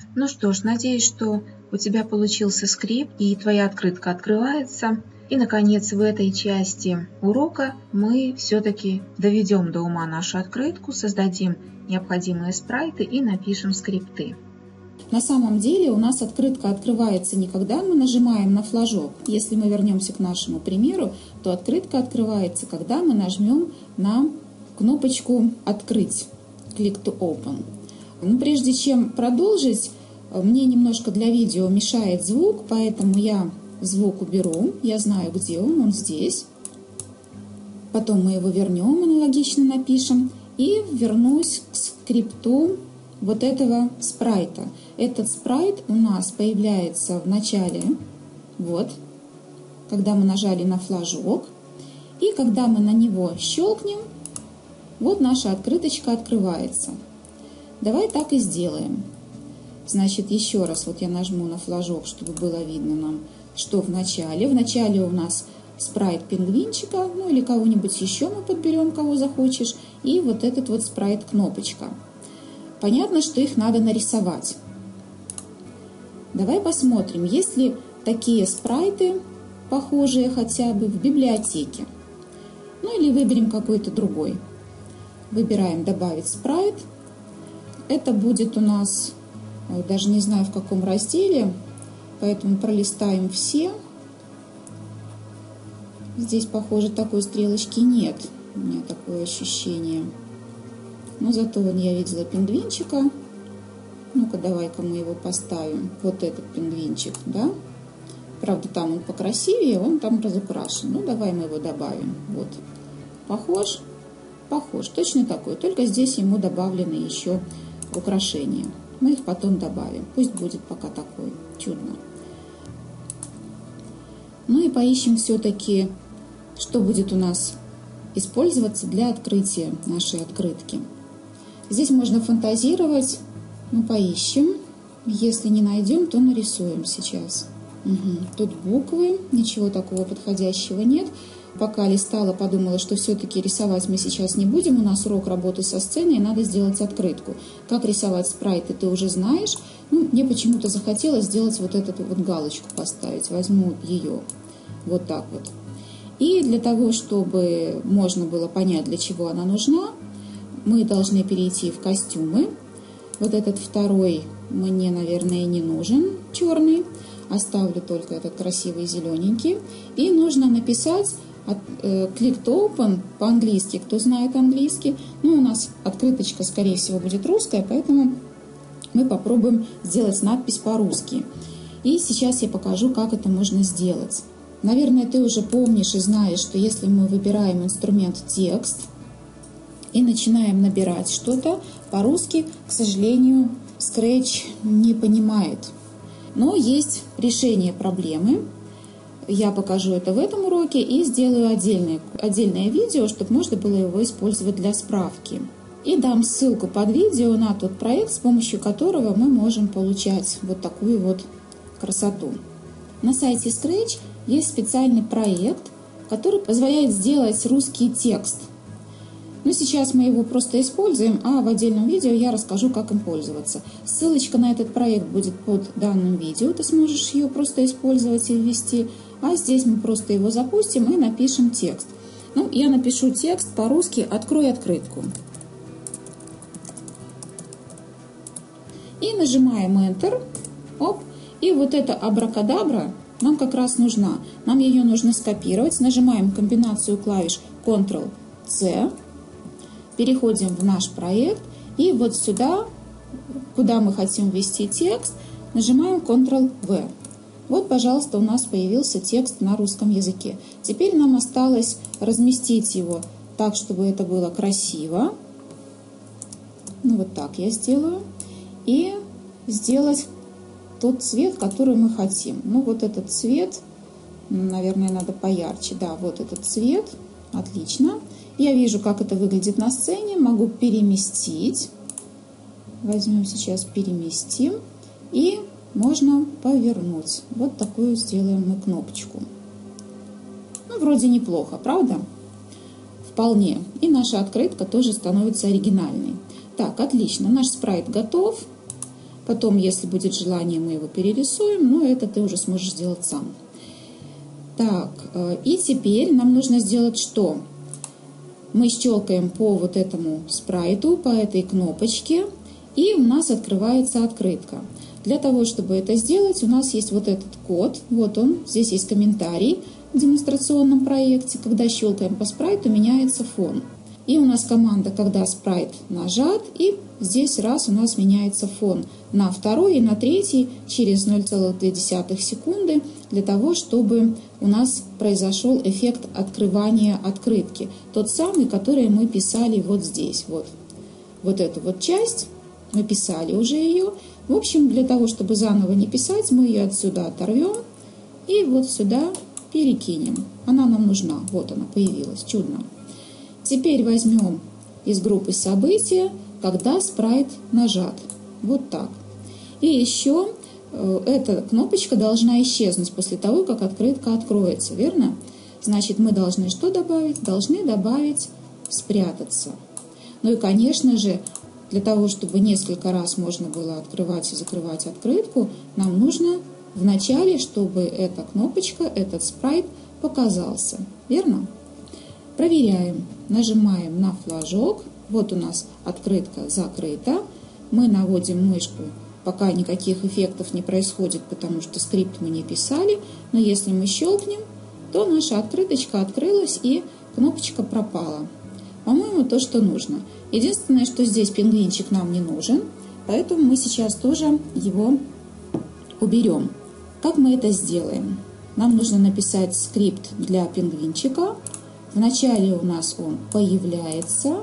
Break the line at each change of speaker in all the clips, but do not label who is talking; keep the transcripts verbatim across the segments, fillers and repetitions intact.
Ну что ж, надеюсь, что у тебя получился скрипт и твоя открытка открывается. И, наконец, в этой части урока мы все-таки доведем до ума нашу открытку, создадим необходимые спрайты и напишем скрипты.
На самом деле у нас открытка открывается не когда мы нажимаем на флажок. Если мы вернемся к нашему примеру, то открытка открывается, когда мы нажмем на кнопочку «Открыть» Click to Open. Но прежде чем продолжить, мне немножко для видео мешает звук, поэтому я звук уберу. Я знаю, где он, он здесь. Потом мы его вернем, аналогично напишем. И вернусь к скрипту вот этого спрайта. Этот спрайт у нас появляется в начале, вот, когда мы нажали на флажок. И когда мы на него щелкнем, вот наша открыточка открывается. Давай так и сделаем. Значит, еще раз вот я нажму на флажок, чтобы было видно нам, что в начале. В начале у нас спрайт пингвинчика, ну или кого-нибудь еще мы подберем, кого захочешь. И вот этот вот спрайт кнопочка. Понятно, что их надо нарисовать. Давай посмотрим, есть ли такие спрайты, похожие хотя бы в библиотеке. Ну или выберем какой-то другой. Выбираем «Добавить спрайт». Это будет у нас, даже не знаю в каком разделе, поэтому пролистаем все. Здесь, похоже, такой стрелочки нет. У меня такое ощущение. Но зато вон я видела пингвинчика. Ну-ка, давай-ка мы его поставим. Вот этот пингвинчик, да? Правда, там он покрасивее, он там разукрашен. Ну, давай мы его добавим. Вот. Похож? Похож. Точно такой. Только здесь ему добавлены еще украшения. Мы их потом добавим. Пусть будет пока такой. Чудно. Ну и поищем все-таки, что будет у нас использоваться для открытия нашей открытки. Здесь можно фантазировать. Ну, поищем. Если не найдем, то нарисуем сейчас. Угу. Тут буквы. Ничего такого подходящего нет. Пока листала, подумала, что все-таки рисовать мы сейчас не будем. У нас урок работы со сценой, и надо сделать открытку. Как рисовать спрайты, ты уже знаешь. Ну, мне почему-то захотелось сделать вот эту вот галочку поставить. Возьму ее вот так вот. И для того, чтобы можно было понять, для чего она нужна, мы должны перейти в костюмы. Вот этот второй мне, наверное, не нужен, черный. Оставлю только этот красивый зелененький. И нужно написать Click to Open по-английски. Кто знает английский? Ну, у нас открыточка, скорее всего, будет русская, поэтому мы попробуем сделать надпись по-русски. И сейчас я покажу, как это можно сделать. Наверное, ты уже помнишь и знаешь, что если мы выбираем инструмент текст и начинаем набирать что-то, по-русски, к сожалению, Scratch не понимает. Но есть решение проблемы. Я покажу это в этом уроке и сделаю отдельное, отдельное видео, чтобы можно было его использовать для справки. И дам ссылку под видео на тот проект, с помощью которого мы можем получать вот такую вот красоту. На сайте Scratch есть специальный проект, который позволяет сделать русский текст. Но сейчас мы его просто используем, а в отдельном видео я расскажу, как им пользоваться. Ссылочка на этот проект будет под данным видео, ты сможешь ее просто использовать и ввести. А здесь мы просто его запустим и напишем текст. Ну, я напишу текст по-русски «Открой открытку». И нажимаем Enter. Оп. И вот эта абракадабра нам как раз нужна. Нам ее нужно скопировать. Нажимаем комбинацию клавиш контрол C. Переходим в наш проект. И вот сюда, куда мы хотим ввести текст, нажимаем контрол V. Вот, пожалуйста, у нас появился текст на русском языке. Теперь нам осталось разместить его так, чтобы это было красиво. Ну, вот так я сделаю. И сделать тот цвет, который мы хотим. Ну, вот этот цвет, наверное, надо поярче. Да, вот этот цвет. Отлично. Я вижу, как это выглядит на сцене. Могу переместить. Возьмем сейчас, переместим. И можно повернуть. Вот такую сделаем мы кнопочку. Ну, вроде неплохо, правда? Вполне. И наша открытка тоже становится оригинальной. Так, отлично. Наш спрайт готов. Потом, если будет желание, мы его перерисуем, но это ты уже сможешь сделать сам. Так, и теперь нам нужно сделать что? Мы щелкаем по вот этому спрайту, по этой кнопочке, и у нас открывается открытка. Для того, чтобы это сделать, у нас есть вот этот код, вот он, здесь есть комментарий в демонстрационном проекте. Когда щелкаем по спрайту, меняется фон. И у нас команда, когда спрайт нажат, и здесь раз у нас меняется фон на второй и на третий через ноль целых две десятых секунды, для того, чтобы у нас произошел эффект открывания открытки. Тот самый, который мы писали вот здесь. Вот, вот эту вот часть, мы писали уже ее. В общем, для того, чтобы заново не писать, мы ее отсюда оторвем и вот сюда перекинем. Она нам нужна. Вот она появилась. Чудно. Теперь возьмем из группы события, когда спрайт нажат. Вот так. И еще э, эта кнопочка должна исчезнуть после того, как открытка откроется. Верно? Значит, мы должны что добавить? Должны добавить спрятаться. Ну и, конечно же, для того, чтобы несколько раз можно было открывать и закрывать открытку, нам нужно вначале, чтобы эта кнопочка, этот спрайт показался. Верно? Проверяем. Нажимаем на флажок. Вот у нас открытка закрыта. Мы наводим мышку, пока никаких эффектов не происходит, потому что скрипт мы не писали. Но если мы щелкнем, то наша открыточка открылась и кнопочка пропала. По-моему, то, что нужно. Единственное, что здесь пингвинчик нам не нужен, поэтому мы сейчас тоже его уберем. Как мы это сделаем? Нам нужно написать скрипт для пингвинчика. Вначале у нас он появляется,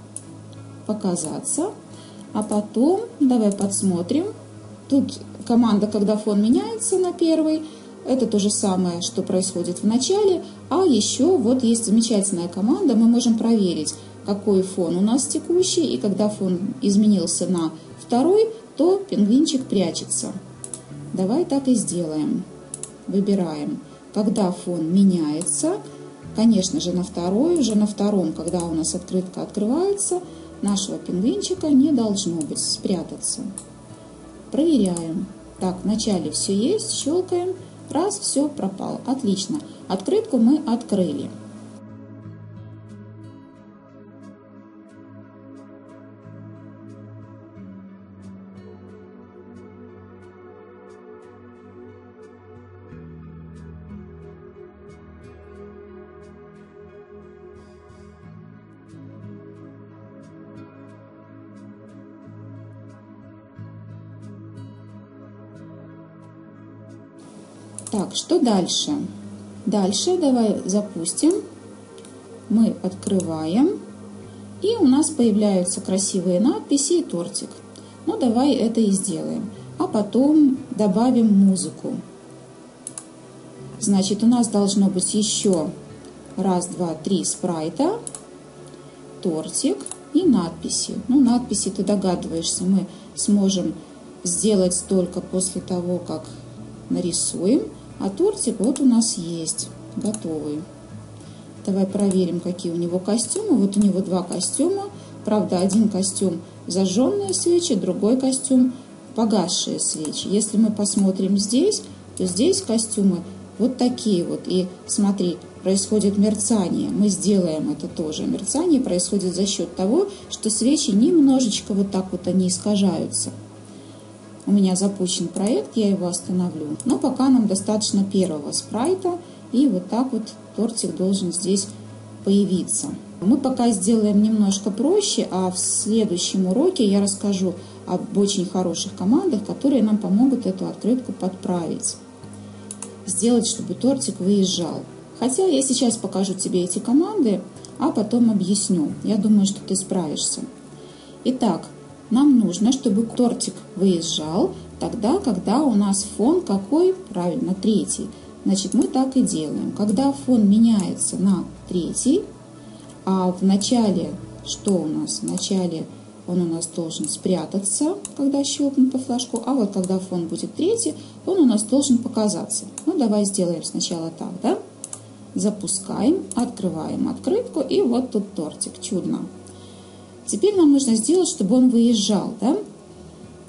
показаться, а потом, давай подсмотрим, тут команда, когда фон меняется на первый, это то же самое, что происходит в начале, а еще вот есть замечательная команда, мы можем проверить, какой фон у нас текущий, и когда фон изменился на второй, то пингвинчик прячется. Давай так и сделаем. Выбираем, когда фон меняется. Конечно же, на второй, уже на втором, когда у нас открытка открывается, нашего пингвинчика не должно быть, спрятаться. Проверяем. Так, вначале все есть, щелкаем, раз, все, пропало. Отлично. Открытку мы открыли. Так, что дальше? Дальше давай запустим. Мы открываем. И у нас появляются красивые надписи и тортик. Ну, давай это и сделаем. А потом добавим музыку. Значит, у нас должно быть еще раз, два, три спрайта, тортик и надписи. Ну, надписи, ты догадываешься, мы сможем сделать только после того, как нарисуем. А тортик вот у нас есть, готовый. Давай проверим, какие у него костюмы. Вот у него два костюма. Правда, один костюм зажженные свечи, другой костюм погасшие свечи. Если мы посмотрим здесь, то здесь костюмы вот такие вот. И смотри, происходит мерцание. Мы сделаем это тоже. Мерцание происходит за счет того, что свечи немножечко вот так вот они искажаются. У меня запущен проект, я его остановлю. Но пока нам достаточно первого спрайта. И вот так вот тортик должен здесь появиться. Мы пока сделаем немножко проще, а в следующем уроке я расскажу об очень хороших командах, которые нам помогут эту открытку подправить. Сделать, чтобы тортик выезжал. Хотя я сейчас покажу тебе эти команды, а потом объясню. Я думаю, что ты справишься. Итак, нам нужно, чтобы тортик выезжал тогда, когда у нас фон какой? Правильно, третий. Значит, мы так и делаем. Когда фон меняется на третий, а в начале, что у нас? В начале он у нас должен спрятаться, когда щелкнем по флажку, а вот когда фон будет третий, он у нас должен показаться. Ну, давай сделаем сначала так, да? Запускаем, открываем открытку, и вот тут тортик. Чудно. Теперь нам нужно сделать, чтобы он выезжал, да?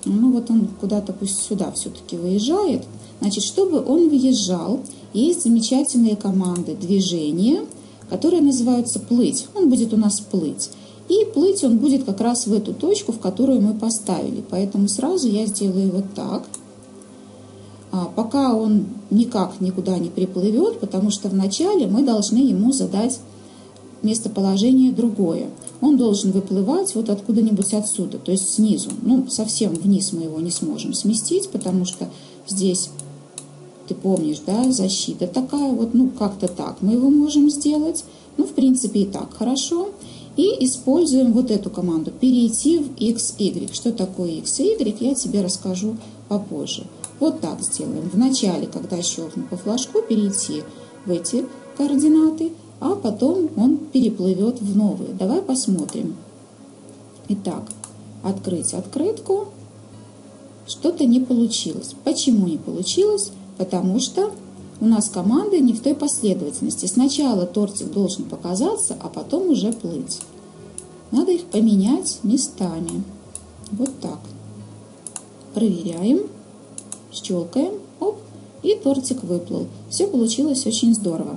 Ну вот он куда-то пусть сюда все-таки выезжает. Значит, чтобы он выезжал, есть замечательные команды движения, которые называются плыть. Он будет у нас плыть. И плыть он будет как раз в эту точку, в которую мы поставили. Поэтому сразу я сделаю вот так. А пока он никак никуда не приплывет, потому что вначале мы должны ему задать местоположение другое. Он должен выплывать вот откуда-нибудь отсюда, то есть снизу. Ну, совсем вниз мы его не сможем сместить, потому что здесь, ты помнишь, да, защита такая вот, ну, как-то так мы его можем сделать. Ну, в принципе, и так хорошо. И используем вот эту команду «Перейти в икс игрек». Что такое икс игрек, я тебе расскажу попозже. Вот так сделаем. Вначале, когда щелкну по флажку, перейти в эти координаты, а потом он переплывет в новые. Давай посмотрим. Итак, открыть открытку. Что-то не получилось. Почему не получилось? Потому что у нас команды не в той последовательности. Сначала тортик должен показаться, а потом уже плыть. Надо их поменять местами. Вот так. Проверяем. Щелкаем. Оп. И тортик выплыл. Все получилось очень здорово.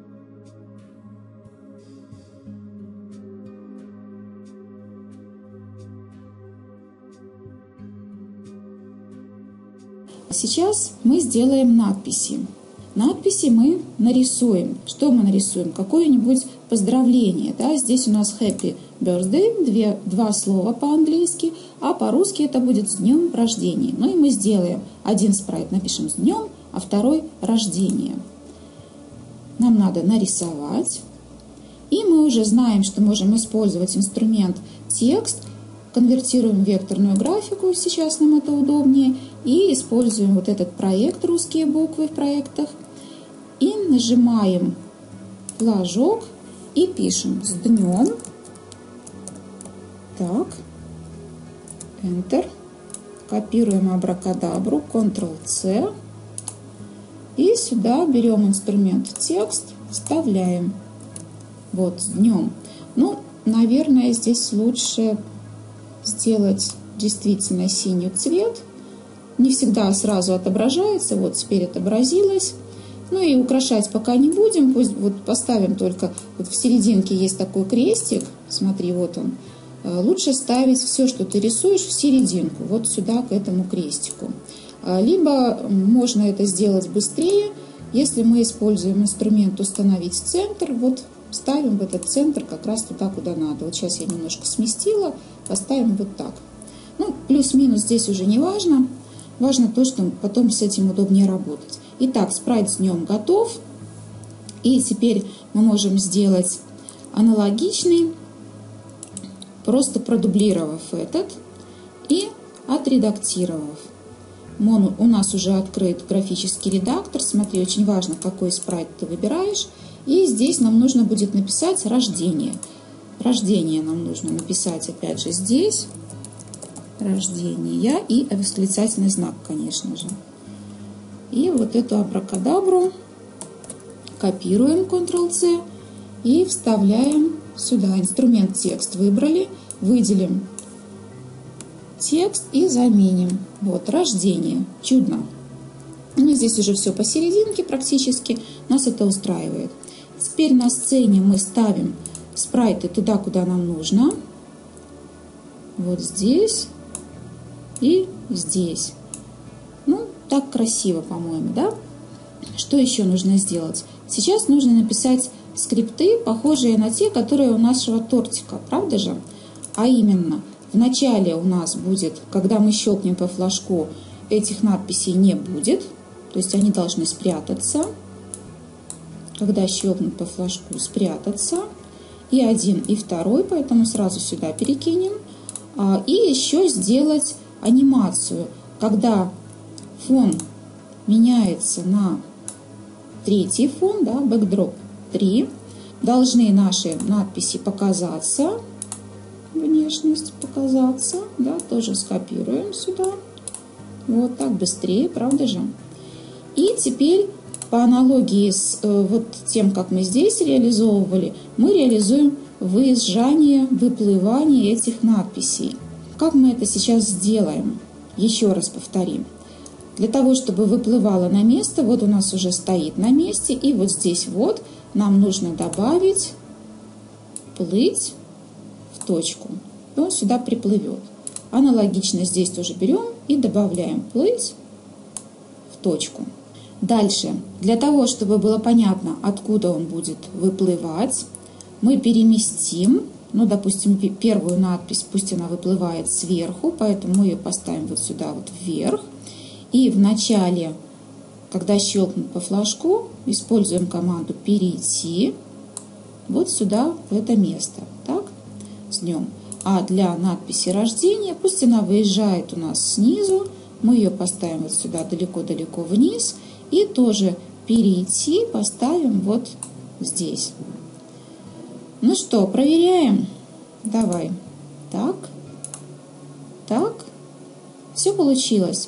Сейчас мы сделаем надписи. Надписи мы нарисуем. Что мы нарисуем? Какое-нибудь поздравление. Да? Здесь у нас Happy Birthday, две, два слова по-английски, а по-русски это будет с днем рождения. Ну и мы сделаем один спрайт, напишем с днем, а второй рождения. Нам надо нарисовать. И мы уже знаем, что можем использовать инструмент текст. Конвертируем в векторную графику, сейчас нам это удобнее, и используем вот этот проект «Русские буквы» в проектах. И нажимаем флажок и пишем «С днем». Так, Enter. Копируем абракадабру, контрол-С. И сюда берем инструмент текст, вставляем. Вот, «С днем». Ну, наверное, здесь лучше сделать действительно синий цвет. Не всегда сразу отображается. Вот теперь отобразилось. Ну и украшать пока не будем. Пусть вот поставим только вот в серединке есть такой крестик. Смотри, вот он. Лучше ставить все, что ты рисуешь, в серединку. Вот сюда, к этому крестику. Либо можно это сделать быстрее, если мы используем инструмент «Установить центр». Вот ставим в этот центр как раз туда, куда надо. Вот сейчас я немножко сместила. Поставим вот так. Ну, плюс-минус здесь уже не важно. Важно то, что потом с этим удобнее работать. Итак, спрайт с днем готов. И теперь мы можем сделать аналогичный, просто продублировав этот и отредактировав. У нас уже открыт графический редактор. Смотри, очень важно, какой спрайт ты выбираешь. И здесь нам нужно будет написать рождение. Рождение нам нужно написать опять же здесь. Рождение и восклицательный знак, конечно же. И вот эту абракадабру копируем, контрол-С, и вставляем сюда. Инструмент текст выбрали, выделим текст и заменим. Вот, рождение. Чудно. Ну, здесь уже все посерединке практически. Нас это устраивает. Теперь на сцене мы ставим спрайты туда, куда нам нужно. Вот здесь и здесь. Ну, так красиво, по-моему, да? Что еще нужно сделать? Сейчас нужно написать скрипты, похожие на те, которые у нашего тортика, правда же? А именно, в начале у нас будет, когда мы щелкнем по флажку, этих надписей не будет, то есть они должны спрятаться. Когда щелкнуть по флажку, спрятаться. И один, и второй, поэтому сразу сюда перекинем. И еще сделать анимацию, когда фон меняется на третий фон, да, бэкдроп три, должны наши надписи показаться, внешность показаться, да, тоже скопируем сюда. Вот так быстрее, правда же? И теперь по аналогии с э, вот тем, как мы здесь реализовывали, мы реализуем выезжание, выплывание этих надписей. Как мы это сейчас сделаем? Еще раз повторим. Для того, чтобы выплывало на место, вот у нас уже стоит на месте, и вот здесь вот нам нужно добавить плыть в точку. И он сюда приплывет. Аналогично здесь тоже берем и добавляем плыть в точку. Дальше, для того, чтобы было понятно, откуда он будет выплывать, мы переместим, ну, допустим, первую надпись, пусть она выплывает сверху, поэтому мы ее поставим вот сюда вот вверх. И в начале, когда щелкнут по флажку, используем команду «Перейти» вот сюда, в это место. Так, с днем. А для надписи рождения, пусть она выезжает у нас снизу, мы ее поставим вот сюда далеко-далеко вниз. И тоже перейти поставим вот здесь. Ну что, проверяем. Давай. Так. Так. Все получилось.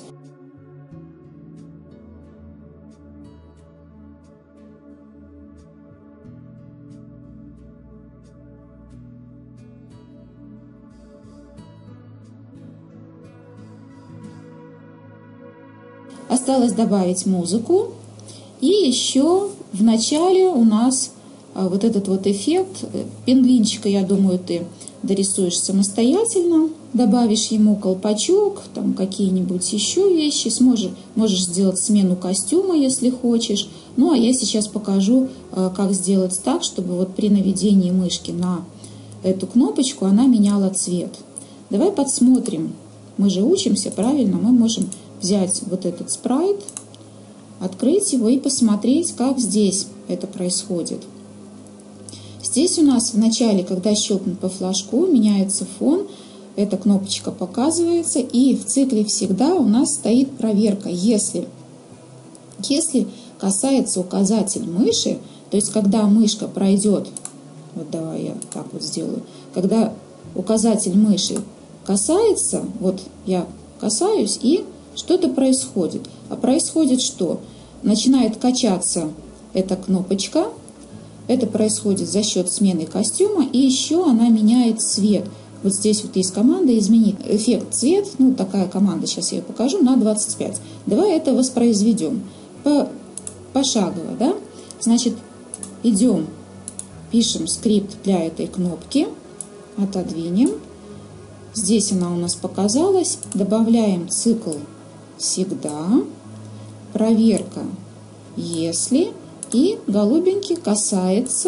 Осталось добавить музыку. И еще в начале у нас вот этот вот эффект пингвинчика, я думаю, ты дорисуешь самостоятельно. Добавишь ему колпачок, там какие-нибудь еще вещи. Сможешь, можешь сделать смену костюма, если хочешь. Ну, а я сейчас покажу, как сделать так, чтобы вот при наведении мышки на эту кнопочку она меняла цвет. Давай подсмотрим. Мы же учимся, правильно? Мы можем взять вот этот спрайт, открыть его и посмотреть, как здесь это происходит. Здесь у нас в начале, когда щелкнут по флажку, меняется фон, эта кнопочка показывается, и в цикле всегда у нас стоит проверка. Если, если касается указатель мыши, то есть когда мышка пройдет, вот давай я так вот сделаю, когда указатель мыши касается, вот я касаюсь, и что-то происходит. А происходит что? Начинает качаться эта кнопочка. Это происходит за счет смены костюма. И еще она меняет цвет. Вот здесь вот есть команда «Изменить эффект цвет». Ну, такая команда, сейчас я ее покажу, на двадцать пять. Давай это воспроизведем. По, пошагово, да? Значит, идем, пишем скрипт для этой кнопки. Отодвинем. Здесь она у нас показалась. Добавляем цикл «Всегда», проверка «Если», и голубенький касается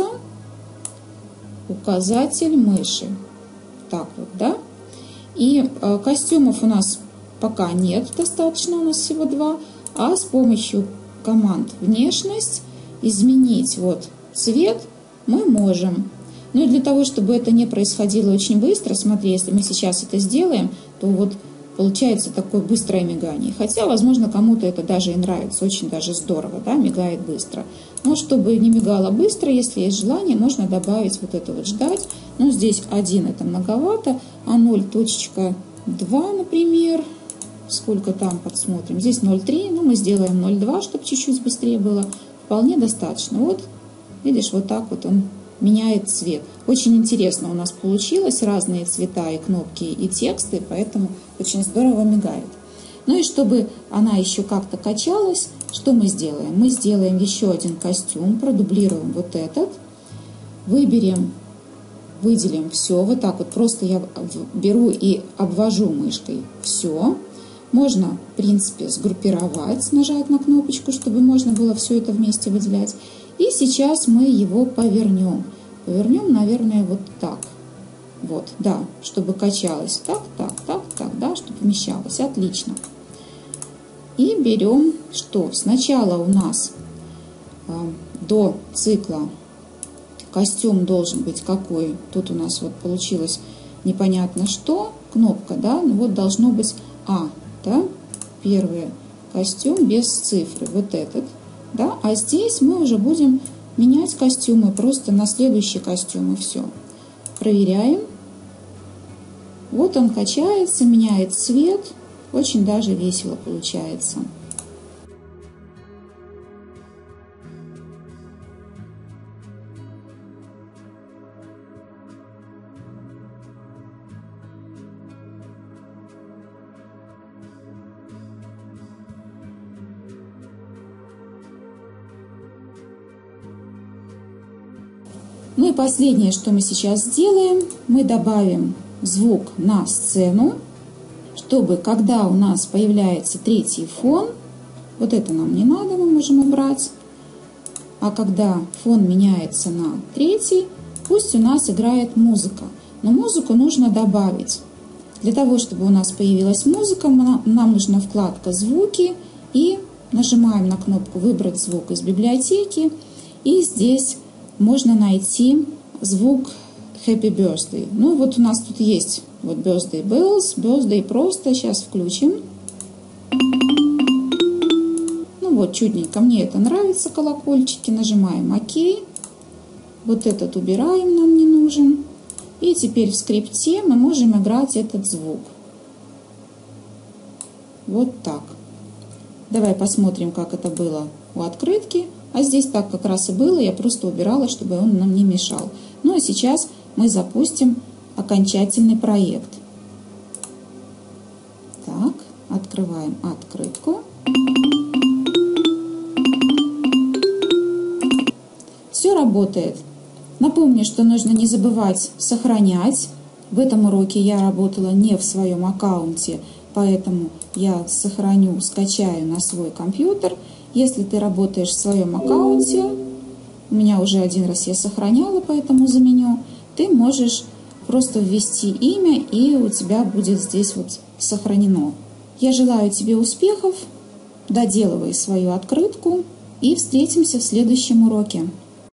указатель мыши. Так вот, да? И э, костюмов у нас пока нет, достаточно, у нас всего два. А с помощью команд «Внешность» изменить вот цвет мы можем. Ну и для того, чтобы это не происходило очень быстро, смотри, если мы сейчас это сделаем, то вот получается такое быстрое мигание. Хотя, возможно, кому-то это даже и нравится, очень даже здорово, да, мигает быстро. Но чтобы не мигало быстро, если есть желание, можно добавить вот это вот «Ждать». Ну, здесь один это многовато, а ноль точка два, например, сколько там, подсмотрим. Здесь ноль целых три десятых, ну, мы сделаем ноль целых два, чтобы чуть-чуть быстрее было. Вполне достаточно. Вот, видишь, вот так вот он меняет цвет. Очень интересно у нас получилось, разные цвета и кнопки, и тексты, поэтому очень здорово мигает. Ну и чтобы она еще как-то качалась, что мы сделаем? Мы сделаем еще один костюм, продублируем вот этот, выберем, выделим все, вот так вот просто я беру и обвожу мышкой все. Можно, в принципе, сгруппировать, нажать на кнопочку, чтобы можно было все это вместе выделять. И сейчас мы его повернем. Повернем, наверное, вот так. Вот, да, чтобы качалось. Так, так, так, так, да, чтобы вмещалось. Отлично. И берем что? Сначала у нас э, до цикла костюм должен быть какой? Тут у нас вот получилось непонятно что. Кнопка, да, ну вот должно быть А, да, первый костюм без цифры, вот этот. Да? А здесь мы уже будем менять костюмы просто на следующий костюм, и все. Проверяем. Вот он качается, меняет цвет. Очень даже весело получается. Ну и последнее, что мы сейчас сделаем, мы добавим звук на сцену, чтобы когда у нас появляется третий фон, вот это нам не надо, мы можем убрать, а когда фон меняется на третий, пусть у нас играет музыка. Но музыку нужно добавить. Для того, чтобы у нас появилась музыка, нам нужна вкладка «Звуки» и нажимаем на кнопку «Выбрать звук из библиотеки». И здесь можно найти звук Happy Birthday. Ну вот у нас тут есть вот Birthday Bells, Birthday просто. Сейчас включим. Ну вот чудненько. Мне это нравится, колокольчики. Нажимаем ОК. Вот этот убираем, нам не нужен. И теперь в скрипте мы можем играть этот звук. Вот так. Давай посмотрим, как это было у открытки. А здесь так как раз и было, я просто убирала, чтобы он нам не мешал. Ну а сейчас мы запустим окончательный проект. Так, открываем открытку. Все работает. Напомню, что нужно не забывать сохранять. В этом уроке я работала не в своем аккаунте, поэтому я сохраню, скачаю на свой компьютер. Если ты работаешь в своем аккаунте, у меня уже один раз я сохраняла, поэтому заменю, ты можешь просто ввести имя, и у тебя будет здесь вот сохранено. Я желаю тебе успехов, доделывай свою открытку и встретимся в следующем уроке.